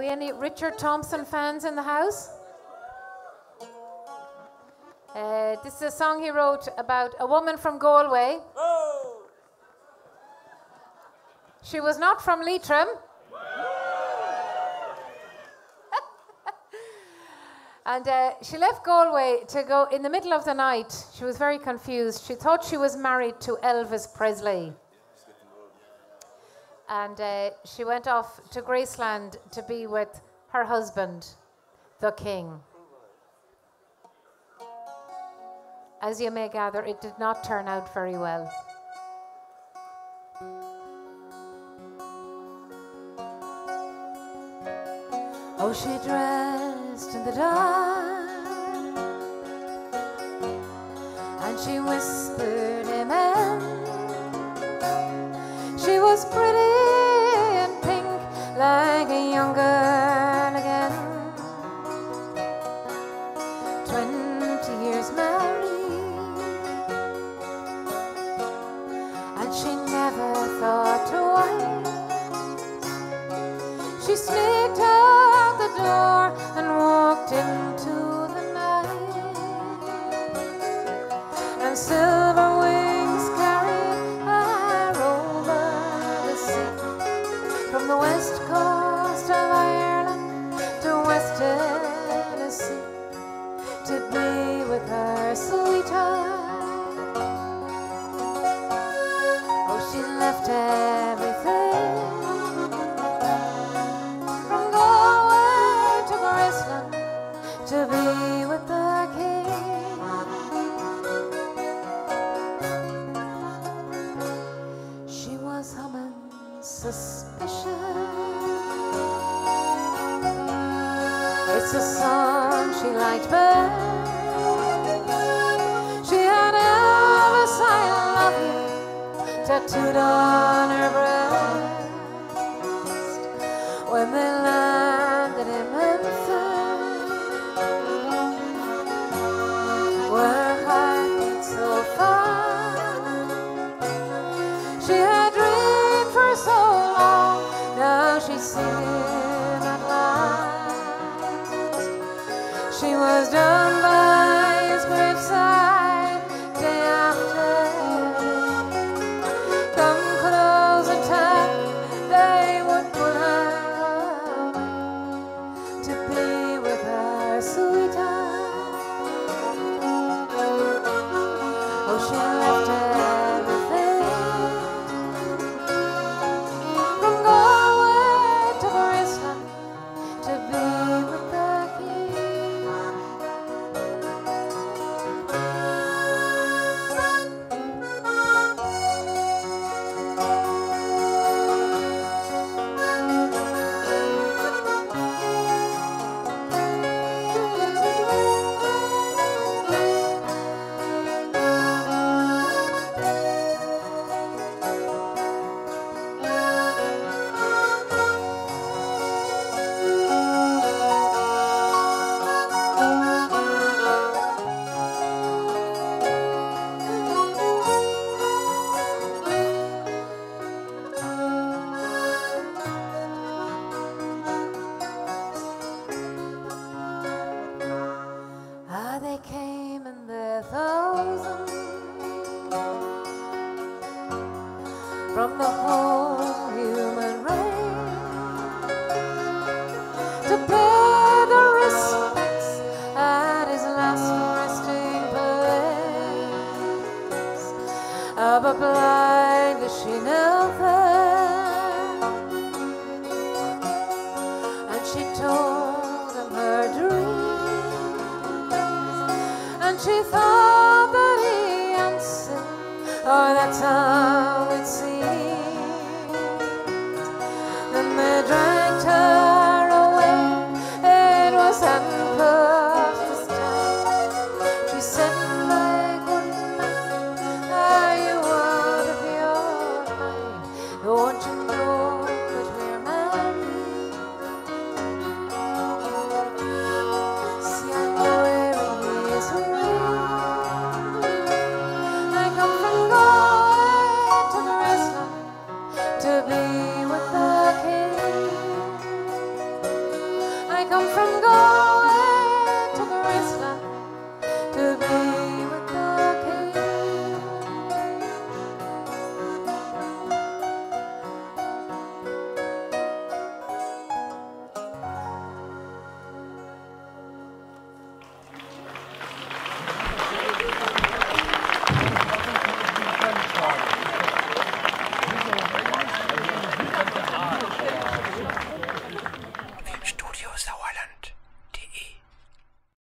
we any Richard Thompson fans in the house? This is a song he wrote about a woman from Galway. Oh. She was not from Leitrim. And she left Galway to go in the middle of the night. She was very confused. She thought she was married to Elvis Presley. And she went off to Graceland to be with her husband, the King. As you may gather, it did not turn out very well. Oh, she dressed in the dark, and she whispered him in. She was pretty and pink, like a young girl again. 20 years married, and she never thought twice. She sneaked out the door and walked into the night, and silver wings carried her over the sea, from the west coast of Ireland to West Tennessee, to be with her sweetheart. Oh, she left everything, from Galway to Graceland, to be with the King. She was humming suspicion. It's a song she liked best. She had Elvis, I love you, tattooed on her breast. When they landed in Memphis, where her heart beat so fast, she had dreamed for so long, now she's seen him at last. She was done by his graveside day after day. Come close and tap, they would pull her away to be with her sweetheart. Oh, she left everything, from Galway to Graceland, to be with the King. Ah, they came in their thousands from the whole human race to pay the respects at his last resting place. Ah, but blindly she knelt there, and she told him her dream, and she thought that he answered, oh, that's all